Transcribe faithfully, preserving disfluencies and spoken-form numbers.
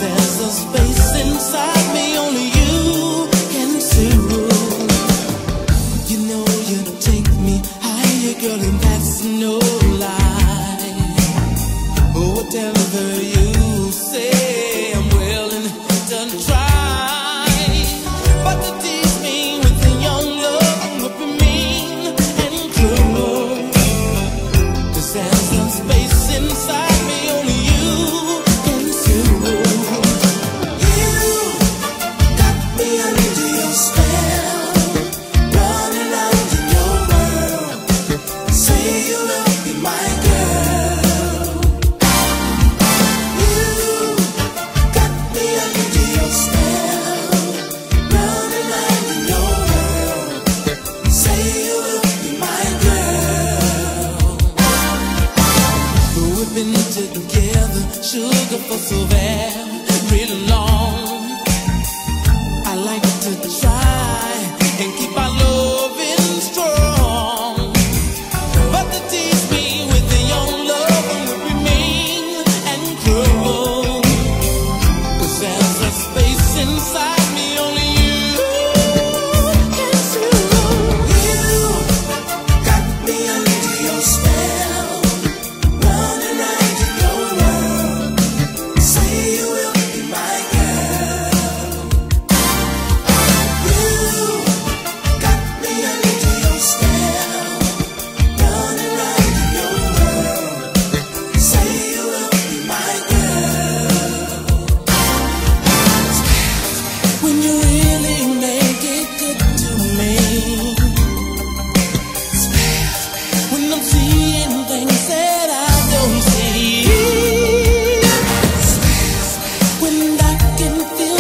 there's a space inside me only you can soothe. You know you take me higher, girl, and that's no lie. Oh, whatever you say, I'm willing to try. But to tease me with the young love would be mean and cruel. 'Cause there's some space inside me only you can soothe. You got me under your spell, running around in your world. Say you will be my girl. You got me under your spell, running around in your world. Say you will be my girl. We've been together, sugar, for so very long. I like to try and keep our loving strong. But to tease me with the young love would be mean and cruel. 'Cause there's a space inside me only you can soothe. You got me under your spell, running around in your world. Say you will be my girl. You got me under your spell, running around in your world. Say you will be my girl. When you really make it good to me, when I'm seeing things that I don't see, when I can feel